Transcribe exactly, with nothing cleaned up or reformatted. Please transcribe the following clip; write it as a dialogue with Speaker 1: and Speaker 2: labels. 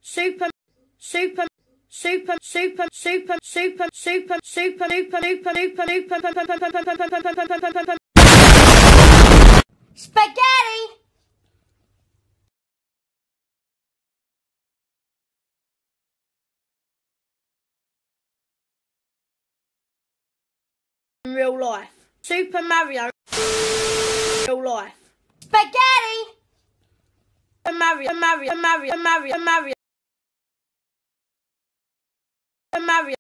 Speaker 1: super, super, super, super, super, super, super, super, super, super, spaghetti. In real life. Super Mario. Real life. Spaghetti. Mario, Mario, Mario, Mario, Mario.